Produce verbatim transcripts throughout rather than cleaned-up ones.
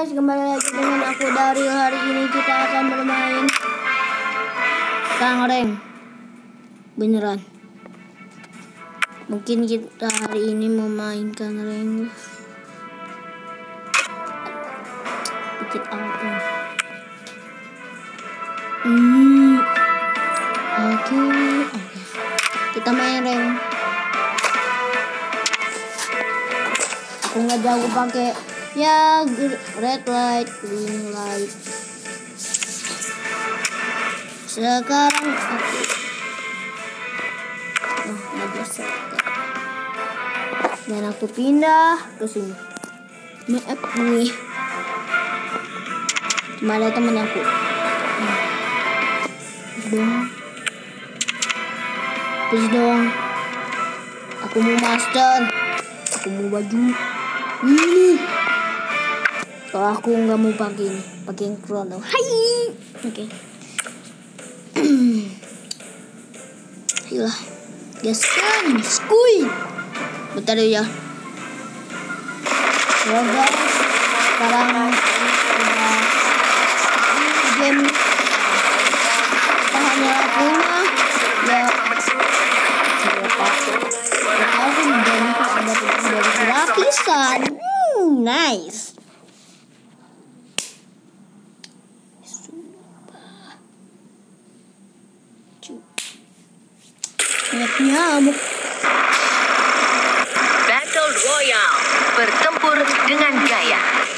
guys, kembali lagi dengan aku Dario. Hari ini kita akan bermain Tangreng. Beneran. Mungkin kita hari ini memain Tangreng. Dikit apa? Hmm. Oke, oke. Kita main rank. Aku nggak jago pakai ya red light, green light. Sekarang aku oh nggak bisa. Dan aku pindah ke sini. Maaf nih. Mana temen aku? Hmm. Please dong. Please dong. Aku mau master. Aku mau baju ini. Kalau aku nggak mau pakai ini, pakai yang chrono. Hai. Oke. Ayolah. Gaskan. Skuy. Bentar ya. Ya guys. Sekarang udah game kita hanya punya ya berapa? Aku dari dari gratisan. Hmm, nice. Nyamuk. Battle Royale, bertempur dengan gaya.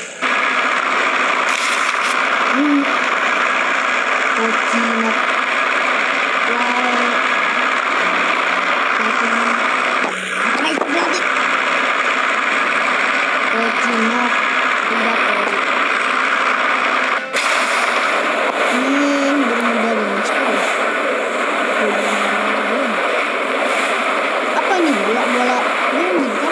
Hmm. Kocinok. Wow. Kocinok. Apa itu berarti? Kocinok. Tidak tahu. Ini bermodal ini. Apa ini? Bola-bola ini kan?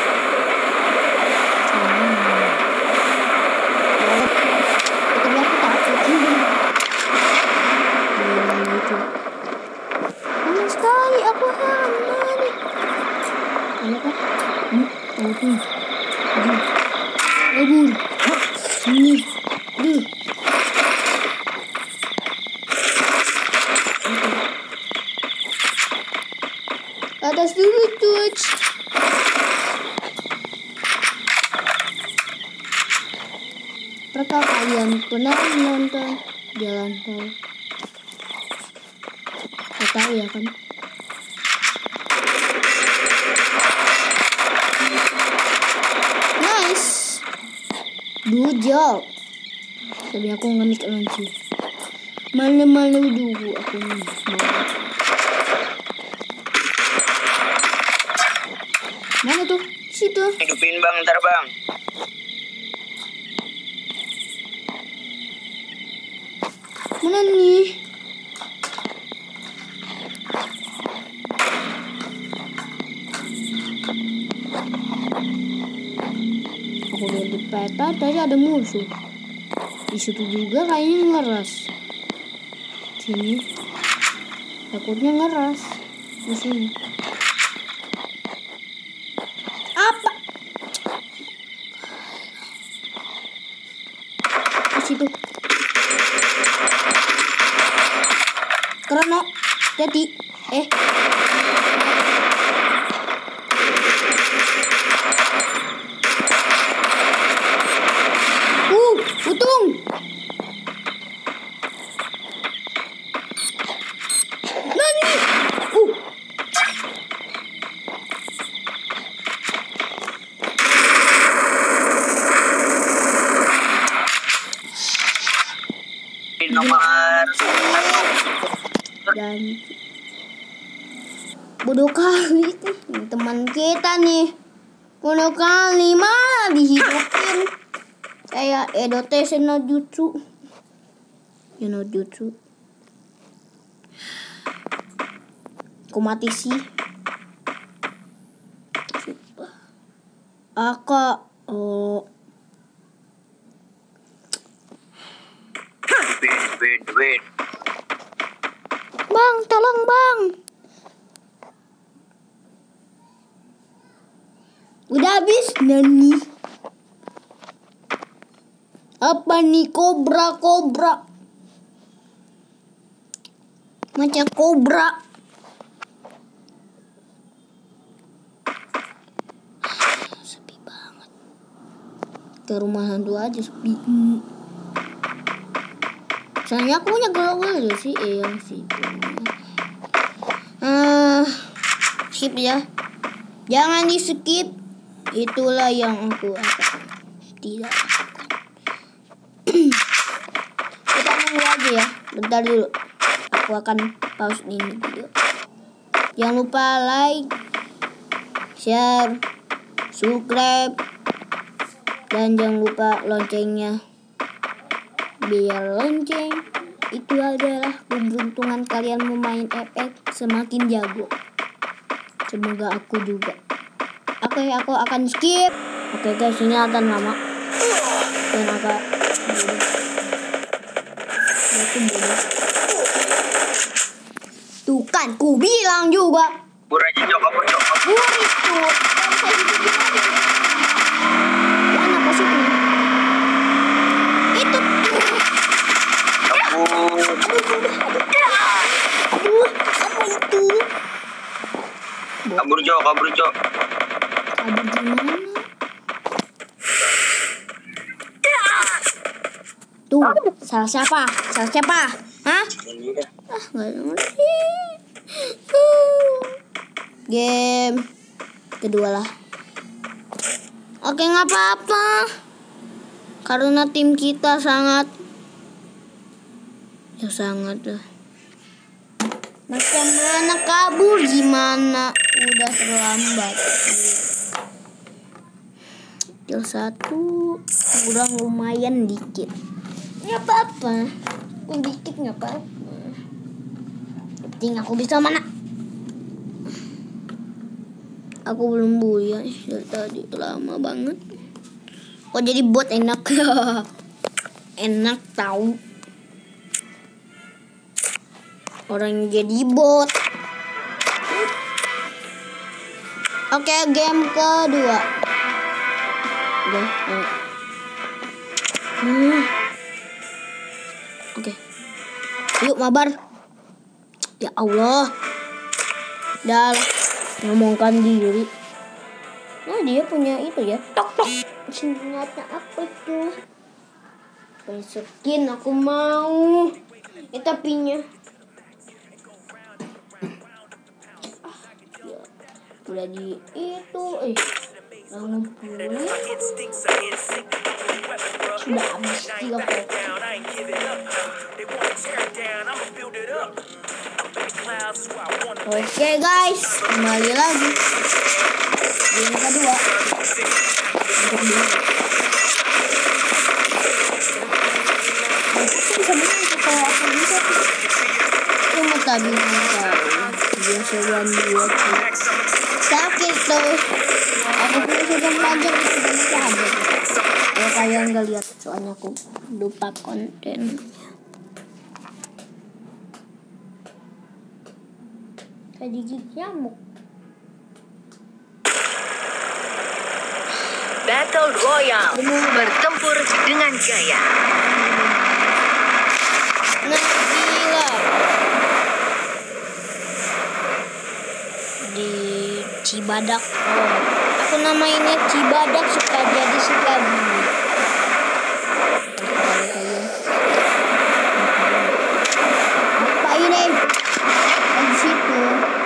Panas sekali, aku hamil. Ayo kan? Hmm, oke. Aduh. Aduh. Ini. Aduh. Atas dulu, Tuts. Apakah kalian pernah menonton Jalan Tol? Gak tahu ya kan? Nice. Good job. Tapi aku ngemik lanci. Malu-malu dulu aku mau. Mana tuh? Situ. Hidupin bang, ntar bang. Mana nih? Aku lihat di peta tadi ada musuh. Di situ juga kayaknya ngeras. Sini. Takutnya ngeras. Di sini. Apa? Di situ. Karena jadi eh uh untung nani uh Di nomor dan bodoh kali nih teman kita nih, bodoh kali malah dihidupin kayak edote senojutsu senojutsu aku mati sih aka oh wait wait wait. Bang, tolong bang. Udah habis nani. Apa nih kobra kobra? Macam kobra. Sepi banget. Ke rumah hantu aja sepi. Soalnya aku punya gelap-gelap sih, eh yang sih. Ah, skip ya. Jangan di skip. Itulah yang aku akan tidak. Kita nunggu aja ya. Bentar dulu. Aku akan pause ini video. Jangan lupa like, share, subscribe, dan jangan lupa loncengnya. Biar lonceng itu adalah keberuntungan kalian memain efek semakin jago. Semoga aku juga. Oke, aku akan skip. Oke guys, ini akan lama. Dan agak bodoh. Aku bodoh. Tuh kan, ku bilang juga. Kabur aja, Cok. Kabur, Cok. Kabur itu. Mana positif? Itu. Kabur. Aduh, apa itu? Kabur, Cok. Kabur, Cok. Kabur gimana? Tuh, salah siapa? Salah siapa? Hah? Ah, nggak ngerti. Game kedua lah. Oke, nggak apa-apa. Karena tim kita sangat, ya sangat lah. Macam mana kabur gimana? Udah terlambat. Kill satu kurang lumayan dikit. Nggak apa-apa. Aku dikit nggak apa-apa. Penting aku bisa mana? Aku belum buya dari tadi, lama banget. Kok jadi bot enak? Enak tahu. Orang jadi bot. Oke, game kedua. Udah. Hmm. Oke. Yuk mabar. Ya Allah. Dah ngomongkan diri. Nah, dia punya itu ya. Tok tok. Senjata apa itu? Skin aku mau. Eh tapinya. Udah di itu eh langsung pulih. Sudah habis tiga puluh. Oke guys, kembali lagi game kedua. Untuk dia aku bisa menang kalau aku bisa. Cuma tadi bisa dia sebulan dua sakit tuh. Aku punya sebulan panjang itu bisa habis. Kalau kalian gak lihat, soalnya aku lupa konten. Kayak digigit nyamuk. Battle Royale. Bertempur dengan gaya. Nah gila. Di Cibadak. Oh, aku namainnya Cibadak suka jadi suka gini. Apa ini? Di situ.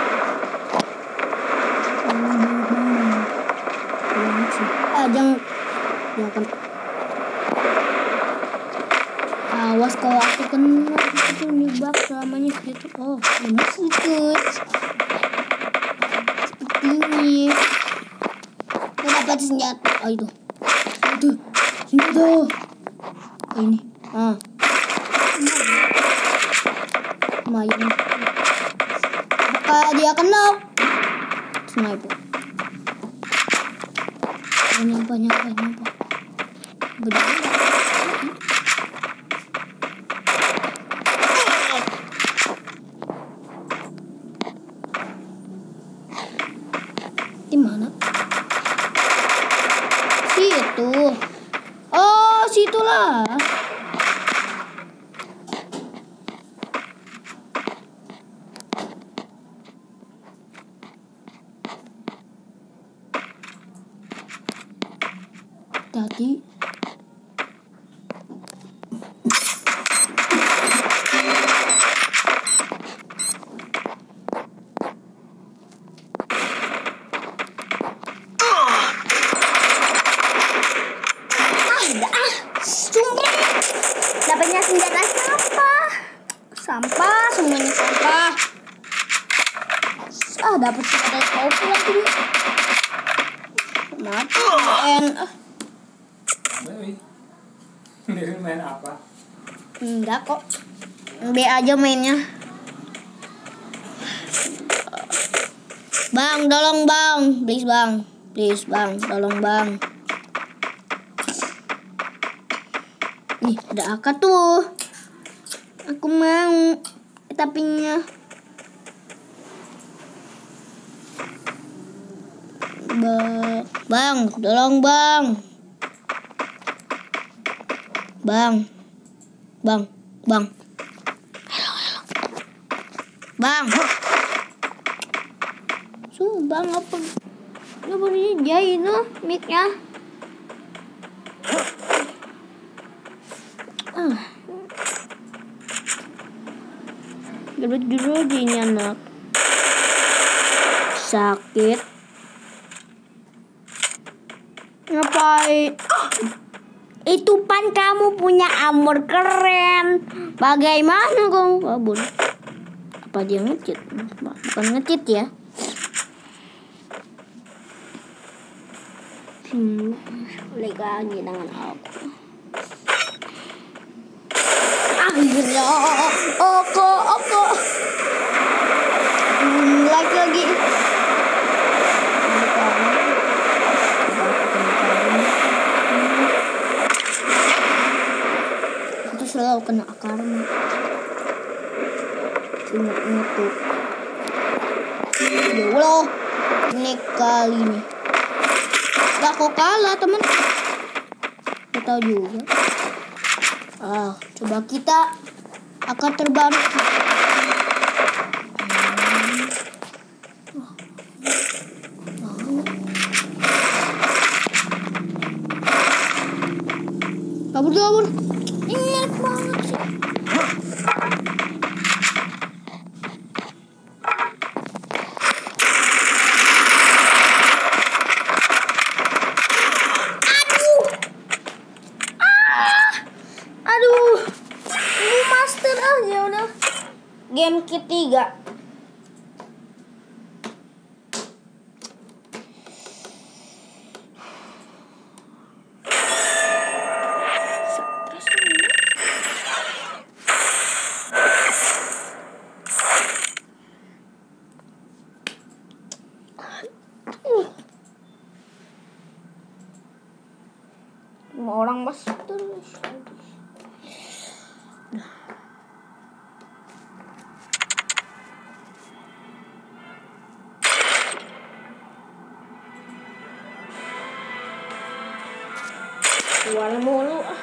Ah, jangan jangan. Awas kalau aku kena itu nyebak selamanya gitu. Oh, ini sikit. Ini. Aku dapat senjata. Oh itu. Itu. Senjata. Oh, ini. Ah. Lumayan. Apakah dia kena? Sniper. Nyapa nyapa nyapa. Gede. Di mana? Situ. Oh, situlah. Ah. Tadi dapatnya senjata sampah, sampah semuanya sampah. Ah, dapat senjata sampah lagi. Mati en. Ah. Ini main apa? Enggak kok. B aja mainnya. Bang, tolong bang, please bang, please bang, tolong bang. Nih, ada akar tuh. Aku mau tapinya. Bang, bang, tolong bang. Bang. Bang, bang. Halo, halo. Bang. Su, bang apa? Apa dia jahit no mic-nya? Ah. Gebet dulu di anak. Sakit. Ngapain? Itu pan kamu punya armor keren. Bagaimana kamu kabur? Apa dia ngecit? Bukan ngecit ya. Hmm, lagi dengan aku. Akhirnya, oko, oko. Hmm, like lagi. Aku selalu kena akarnya. Ingat-ingat tuh. Ya Allah, ini kali ini. Gak kok kalah temen. Gak tahu juga. Ah, coba kita akar terbaru. Kabur kabur. Ini enak banget sih. Game ketiga. Lima orang masuk terus. Keluar mulu ah.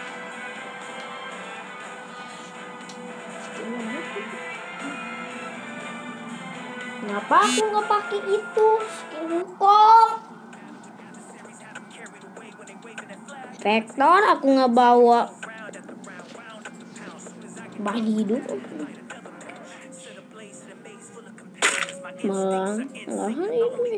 Kenapa aku nggak pakai itu skin Wukong? Vector aku nggak bawa. Bagi hidup. Malah, malahan ini.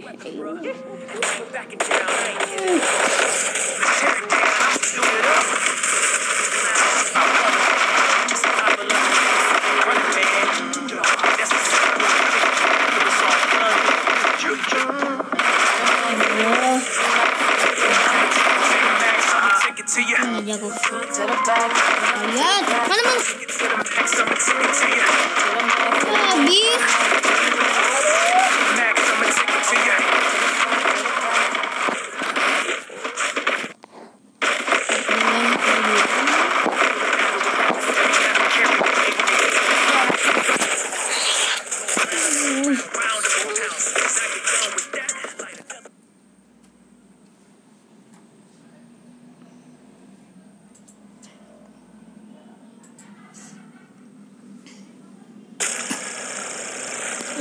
Jago. Lihat, mana mana? Habis.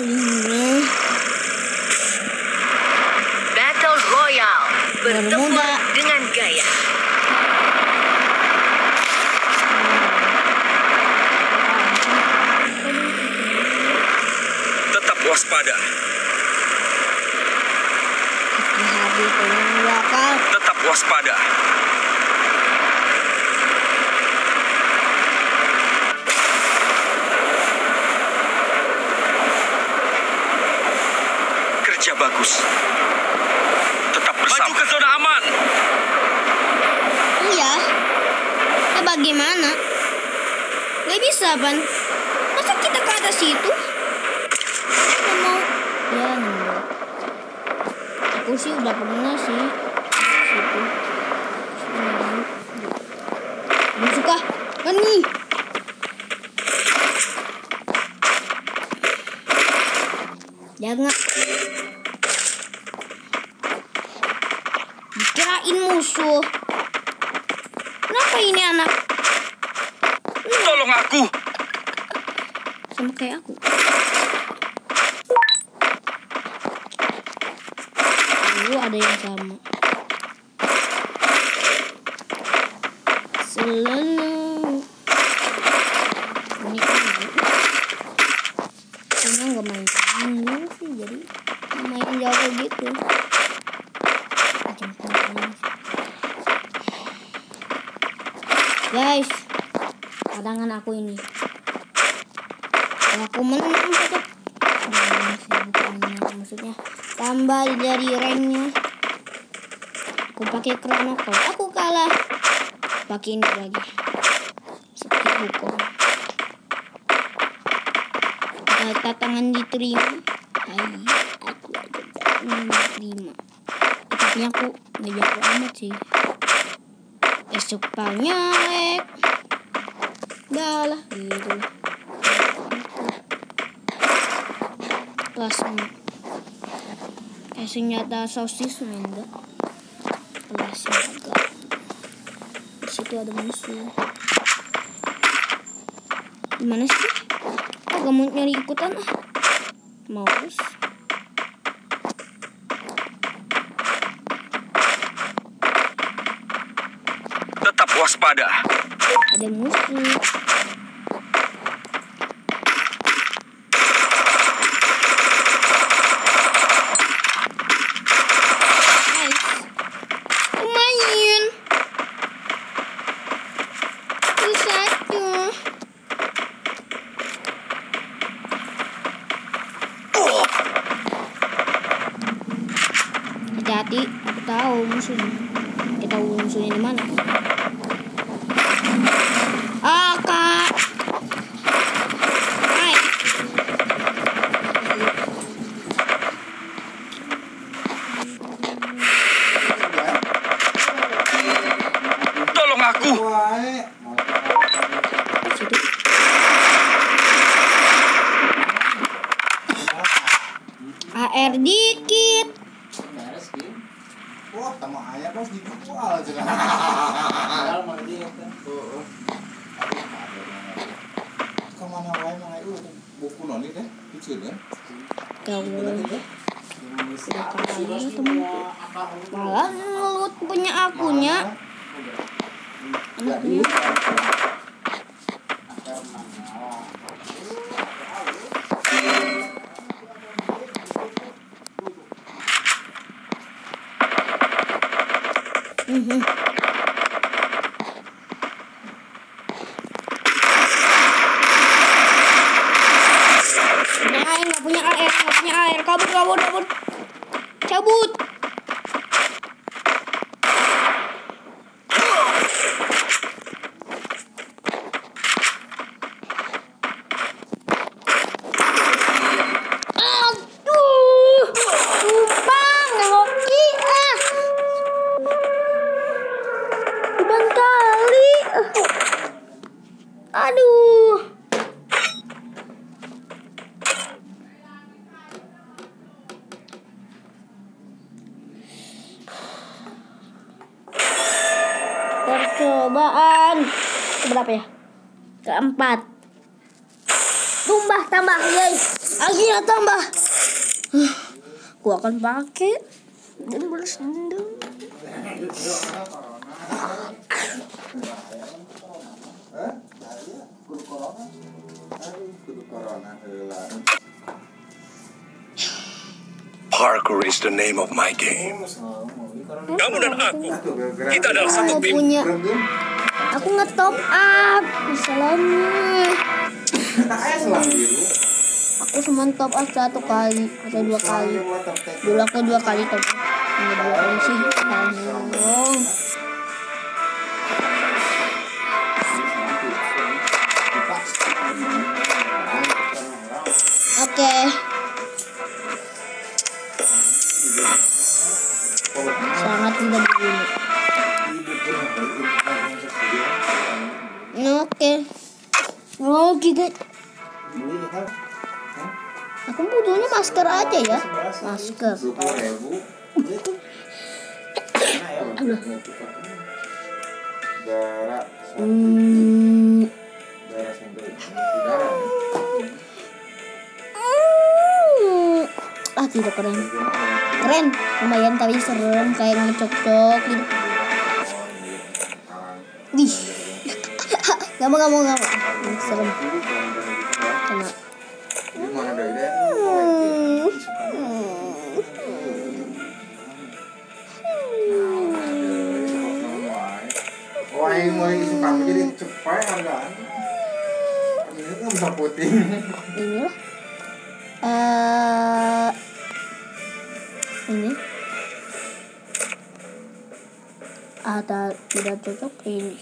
Ini Battle Royale. Bertempur Bermuda. dengan gaya. Tetap waspada. hati-hati dengan belakang. Tetap waspada. Kerja bagus. Tetap bersama. Maju ke zona aman. Iya. Ya bagaimana? Gak bisa, Ban. Masa kita ke atas itu? Kita mau... Ya, enggak. Aku sih udah pernah sih. Situ. Gak suka. Kan nih. Jangan. Dikirain musuh. Kenapa ini anak? Tolong aku. Sama kayak aku. Dulu ada yang sama. Selalu. Ini kan cuma nggak main tanggung sih, jadi main jago gitu. Macam tanggung. Guys, cadangan aku ini. Kalau aku menang tetap. Nah, sih, bukan menang, maksudnya tambah dari ranknya. Aku pakai chrono. Kalau aku kalah, pakai ini lagi. Seperti hukum. Kata tangan diterima. Hai, aku aja tangan diterima. Tapi aku nggak jago amat sih. Esok palnya ek. Udah lah gitu. Kelas kayak senjata sosis enggak. Kelasnya agak. Di situ ada musuh. Gimana sih? Gak mau nyari ikutan ah. Maus. Tetap waspada. Ada musuh. Nice. Lumayan. Itu satu. Hati-hati, aku tahu musuhnya. Kita tahu musuhnya di mana. Ah, Kak. Hai. Tolong aku. Situ. A R dikit. Wah, sama ayah bos dijual aja kan. Kemana wae mah itu buku noni teh dicieun kan. Kau sudah kali ketemu. Malah ngelut punya akunya. Anaknya. Mhm. Punya air, nggak punya air, nggak punya air. Kabur, kabur, kabur. Cabut. Aduh, sumpah ngehoki ah. Udah kali. Aduh. Percobaan keberapa ya? Keempat. Tambah, tambah, guys. Akhirnya tambah. Huh, gua akan pakai dan balas dendam. Parkour is the name of my game. Kamu dan aku, kita adalah satu Aku tim. punya. Aku nge-top up. Masalahnya. Aku cuma top up satu kali atau dua kali. Dulu aku dua kali top up. Ini dua kali sih. Aduh. Oke. Sangat tidak berguna. Oke. Oh gitu. Aku butuhnya masker aja ya. Masker. Hmm. Ah tidak keren. Keren, lumayan tapi serem kayak ngecok-cok gitu. Wih. Gak mau, gak mau, gak mau. Serem. Kena. Wah, yang mulai suka menjadi cepat hargaan. Ini kan bisa putih. Ini lah. Uh, ini ada tidak cocok ini.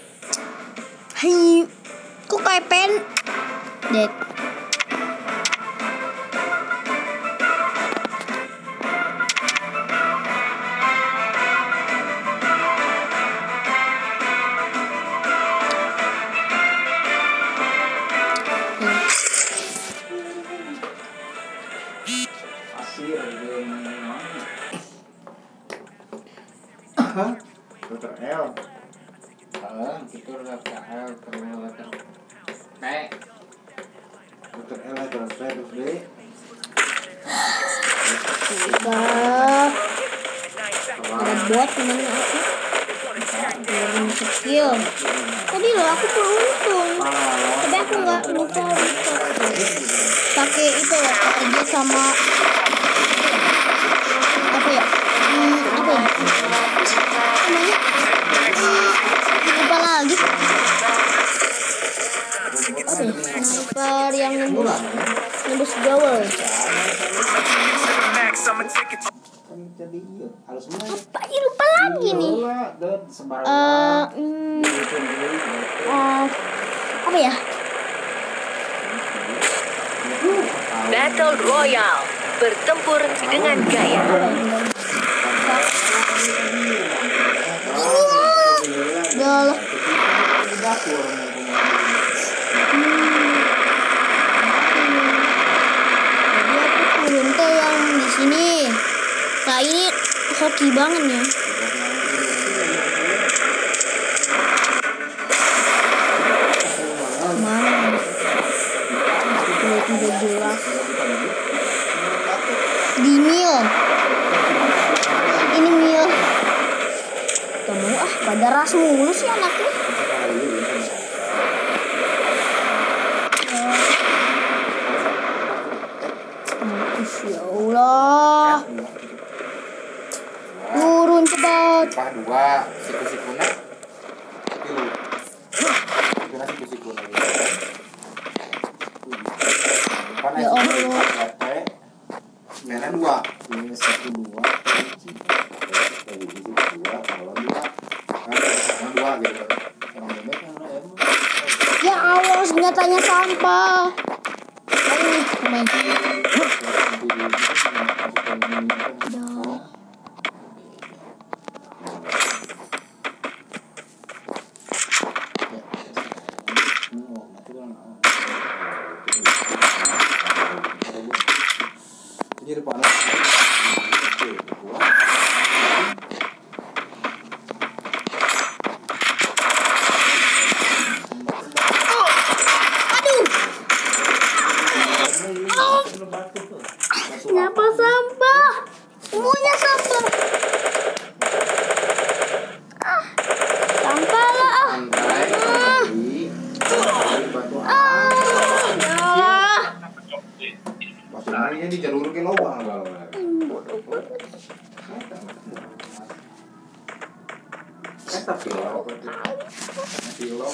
Hai, kok kayak pen? Dek. Letter L. Ah, itu letter L terus letter P. Letter L letter P terus D. Enggak. Ada bot temen aku. Belum skill. Tadi loh aku beruntung. Tapi aku nggak lupa lupa. Pakai itu loh, pakai dia sama apa ya? Hmm, apa ya? Namanya? Lupa lagi. Apa ya? Sniper yang nembus nembus gawal. Kan jadi harus main. Apa ya, lupa lagi nih. Eh, hmm, eh, apa ya? Battle Royale. Bertempur dengan gaya. Gal. Jadi aku turun teh yang di sini. Nah ini hoki banget ya. Mana? Tidak tidak jelas. Di mil. Ini mil. Gak mau ah, pada ras mulu sih anaknya. Mampus ya Allah. Turun cepat. Pah dua siku-sikuna. Tilu. Sikuna siku-sikuna. Ya Allah. Merah dua. Ini satu dua. Dua kalau dua. Sama dua gitu. Ya Allah, senjatanya sampah. Ayo nih, main. Jadi depan. Ini dijalurin lubang kalau. Bodoh banget. Eta pilau. Pilau.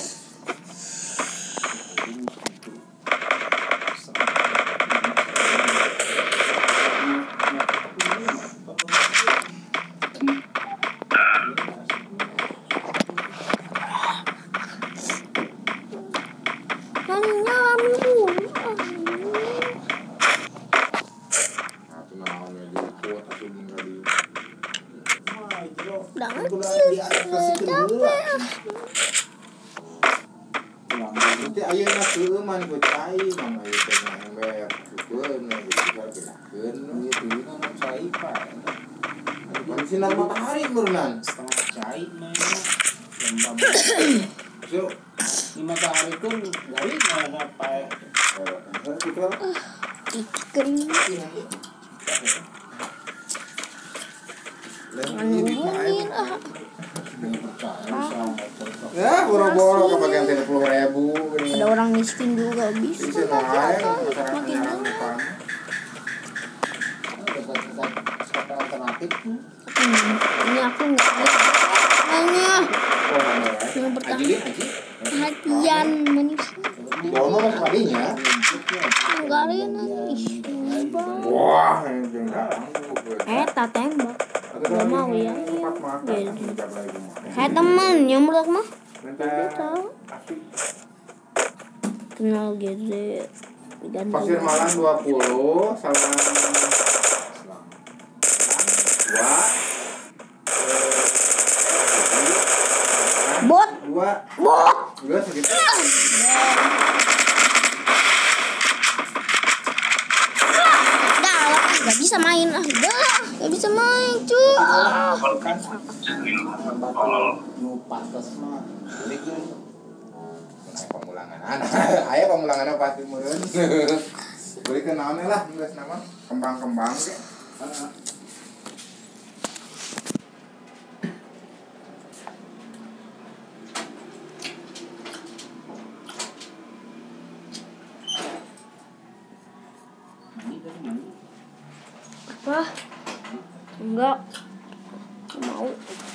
Ayo nak keuman ku cai mah ayo teh ember kukeun bisa genakeun ieu teh kan cai pak. Mun sinar matahari meureunnan setengah cai mah jam empat. So, di matahari pun gari mah sampai eh kita Ikan. Ngomongin ah. Ya, boro-boro kebagian tiga puluh ribu. Ada orang miskin juga bisa. Bisa naik, makin banyak. Alternatif. Ini aku nggak nanya. Yang pertama. Perhatian manusia. Dono mas kalinya. Anggarin nangis. Wah, Eh, tak tembak. Gak mau ya. Kayak teman yang berat mah. Dia tahu. Kenal gede. Pasir Malang dua puluh, salam dua. Bot. Dua. Bot. Dua segitu. Gak bisa main ah, udah gak bisa main cuy. Ah. Pantas mah. Ini kan pemulangan anak. Aya pemulangan pasti meureun. Beli ke naon lah geus nama kembang-kembang ge. Apa? Enggak. Mau.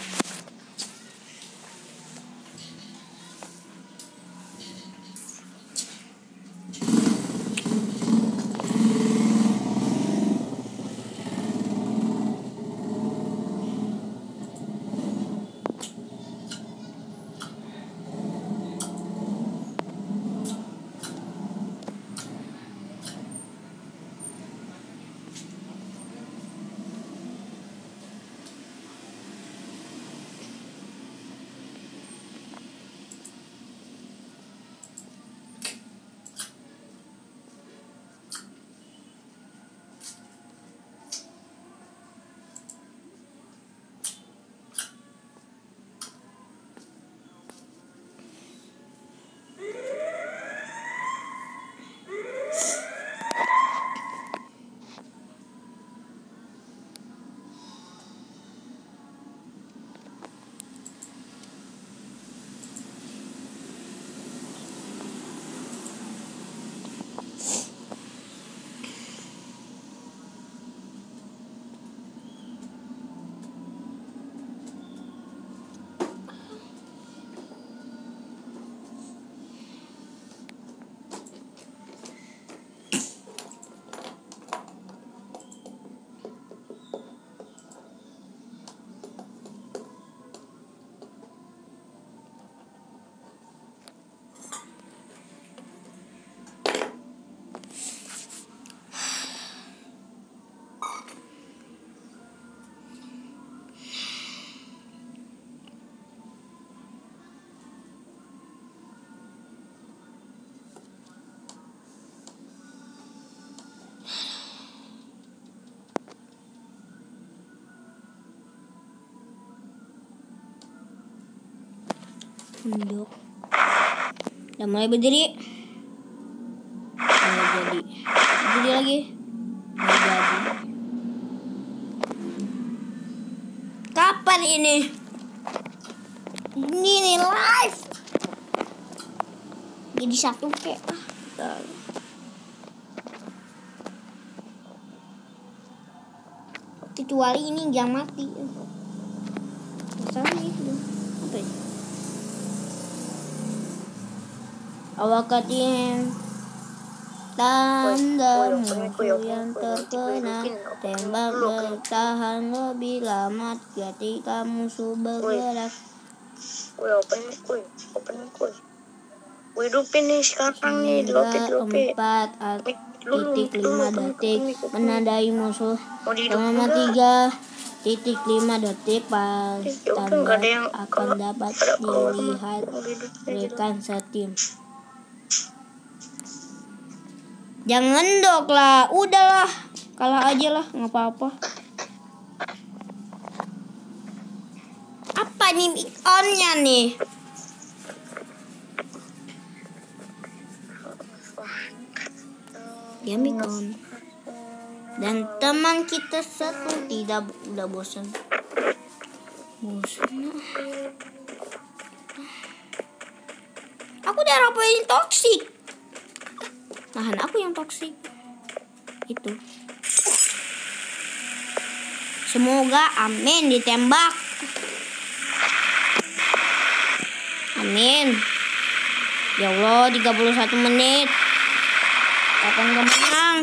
Mendok. Udah mulai berdiri. Mulai jadi. Berdiri lagi. Mulai jadi. Kapan ini? Ini nih live. Jadi satu kek. Ah, kecuali ini yang mati. Masalahnya itu apa ya? Awakatin tanda musuh yang terkena tembak bertahan lebih lama ketika musuh bergerak. Woi, open nih, kuy, open nih, kuy. Woi, hidupin nih sekarang nih, lope, lope. Empat titik lima detik menandai musuh selama tiga titik lima detik pas tanda akan dapat dilihat rekan setim. Jangan dok lah, udahlah, kalah aja lah, nggak apa-apa. Apa nih on-nya nih? Dia mic on. Dan teman kita satu tidak udah bosan. Bosan. Aku udah rapoin toksik. Nahan aku yang toksik. Itu. Semoga amin ditembak. Amin. Ya Allah, tiga puluh satu menit. Kapan gak menang?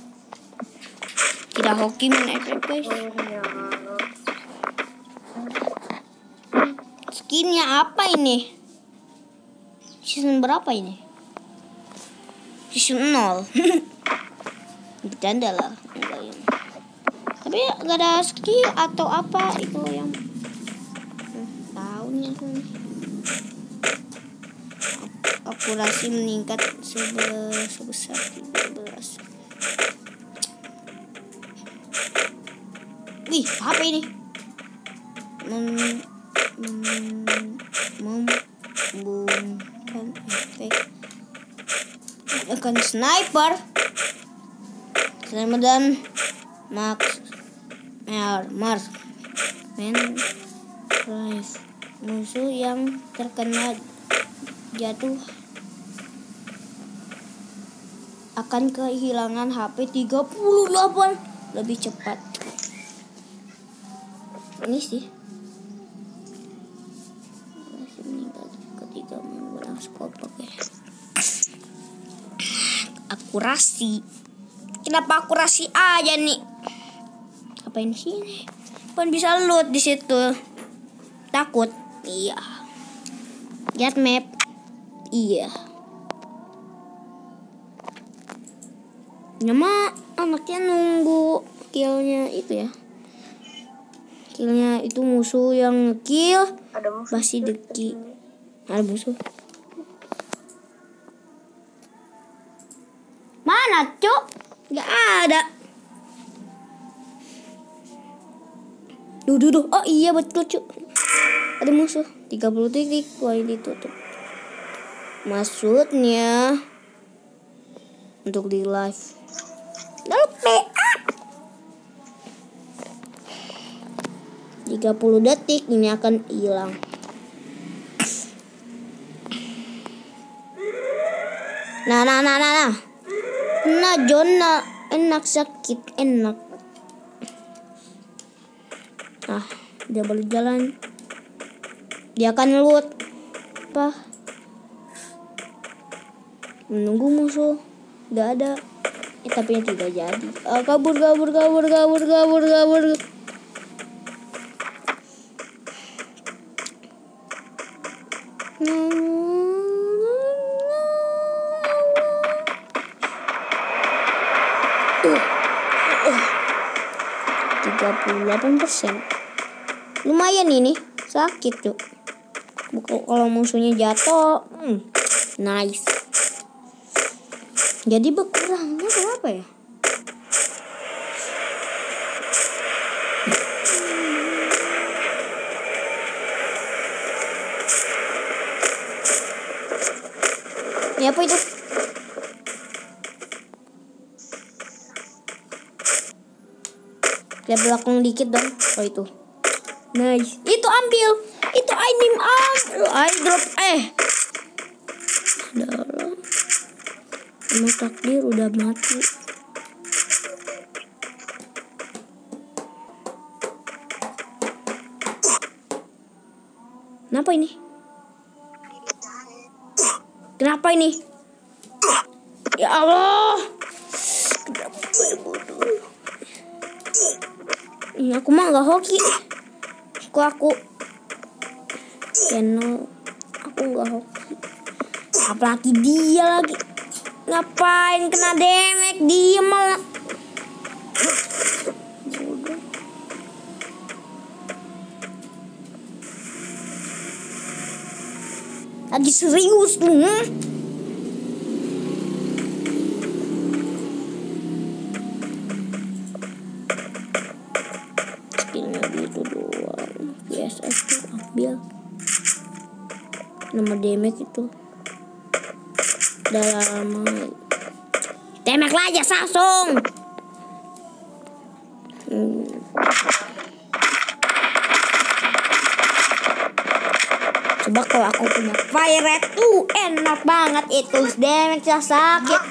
Tidak hoki main F P S. Skinnya apa ini? Season berapa ini? Season nol. Bercanda lah. Enggak yang. Tapi gak ada skill atau apa itu yang hmm, tahunnya tuh. Akurasi meningkat sebesar tiga belas. Wih, apa ini? Mem mem membungkan efek akan sniper. Selamat dan Max Mer Mars Men Rise. Musuh yang terkena jatuh akan kehilangan H P tiga puluh delapan lebih cepat. Ini sih masih meninggal ketika menggunakan skop. Oke. Akurasi. Kenapa akurasi aja nih? Apain sini? Kan bisa loot di situ. Takut? Iya. Lihat map. Iya. Nama anaknya nunggu killnya itu ya. Killnya itu musuh yang kill. Masih deki. Ada musuh. Mana cok? Gak ada. Duh duh duh. Oh iya betul cok. Ada musuh. tiga puluh titik. Wah ini ditutup. Maksudnya untuk di live. Lalu P A tiga puluh detik ini akan hilang. Nah nah nah nah nah. Nah Jona enak sakit enak. Ah dia balik jalan. Dia akan loot. Apa? Menunggu musuh. Gak ada. Eh tapi tidak jadi. Ah, kabur kabur kabur kabur kabur kabur. tiga puluh delapan persen. Lumayan ini. Sakit tuh. Kalau musuhnya jatuh. Hmm, nice. Jadi berkurangnya berapa ya? Ini apa itu? Lihat belakang dikit dong. Oh itu. Nice. Itu ambil. Itu item am. I drop eh. Adalah. Emang takdir udah mati. Kenapa ini? Kenapa ini? Ya Allah. Ini aku mah nggak hoki. Kok aku channel aku nggak hoki. Apalagi dia lagi. Ngapain kena damage dia malah. Lagi serius lu, hmm? Skillnya gitu doang. Biasa tuh ambil. Nama damage itu. Udah lama. Damage lah aja langsung. Hmm. Coba kalau aku punya fire red tuh enak banget itu, damage sakit,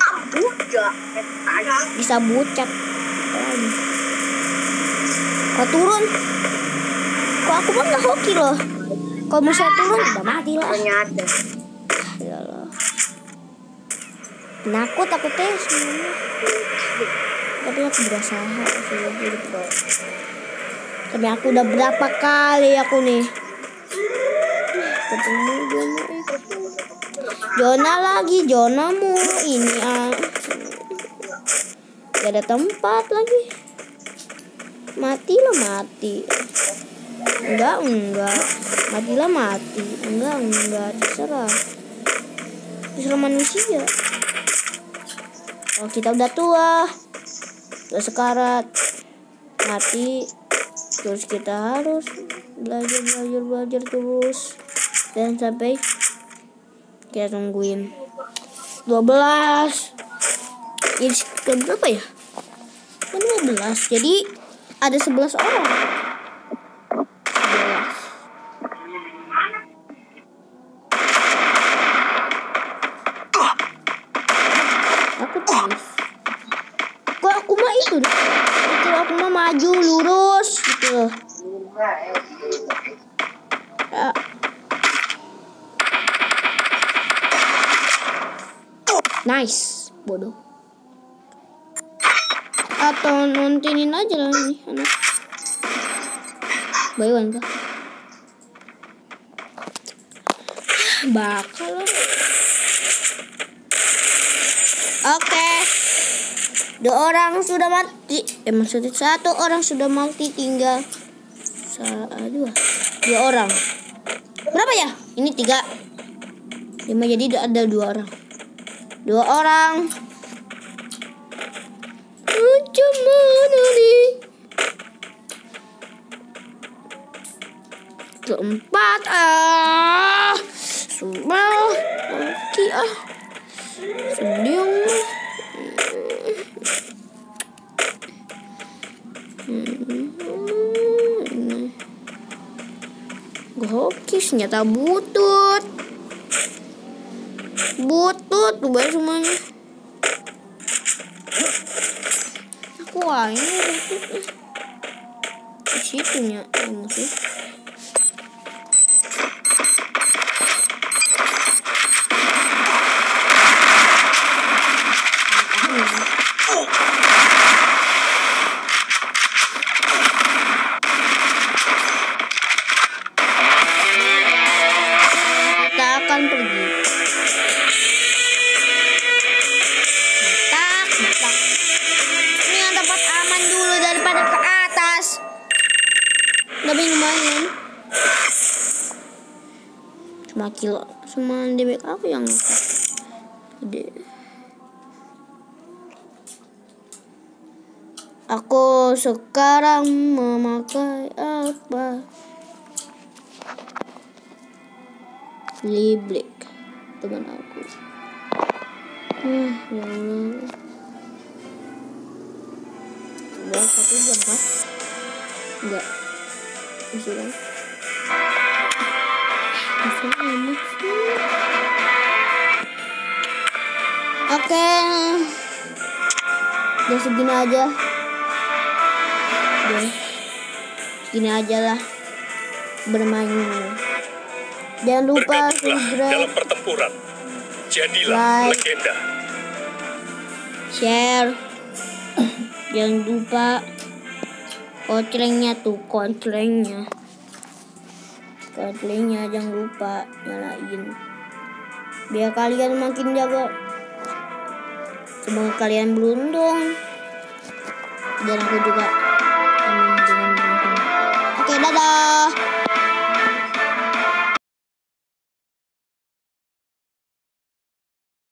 bisa bucat. Kok turun? Kok aku mah nggak hoki loh. Kalau misalnya turun udah mati lah. Yalah. Nakut aku teh semuanya. Tapi aku berusaha sih. Tapi aku udah berapa kali aku nih ketemu Jona itu. Jona lagi, Jonamu ini ah. Gak ada tempat lagi. Mati lah mati. Enggak, enggak. Matilah mati. Enggak, enggak. Terserah. Terserah manusia. Oh, kita udah tua. Udah sekarat. Mati. Terus kita harus belajar, belajar, belajar terus. Dan sampai kita tungguin dua belas. Ini ke berapa ya? Kan dua belas. Jadi ada sebelas orang. sebelas. Aku tulis. Kok aku mah itu? Itu aku mah maju lurus gitu. Ya. Nice, bodoh. Atau nontonin aja lah nih anak. Bayuan kah? Bakal loh. Oke. Dua orang sudah mati. Eh maksudnya satu orang sudah mati, tinggal Sa dua. Dua orang. Berapa ya? Ini tiga. Lima, jadi ada dua orang. Dua orang. Macam mana nih? Keempat ah. Sumpah. Oke ah. Sedih. Hmm. Gokis, nyata butut. Butut tuh banyak semuanya. Aku ah ini butut. Di situnya emosi. Kita akan pergi. Betak, betak. Ini yang tempat aman dulu daripada ke atas. Tapi lumayan. Cuma kilo, cuma damage aku yang gede. Aku sekarang memakai apa? Liblik teman aku. Hmm, ya Allah. Udah satu jam kan? Enggak. Masih kan? Masih lama sih. Oke. Udah segini aja. Udah. Segini aja lah bermain. Jangan lupa Bergabunglah subscribe, dalam pertempuran. Jadilah Like. legenda. share. Jangan lupa koclengnya tuh, koclengnya. Koclengnya jangan lupa nyalain. Biar kalian makin jago. Semoga kalian beruntung. Dan aku juga. Amin, dengan beruntung. Oke, dadah.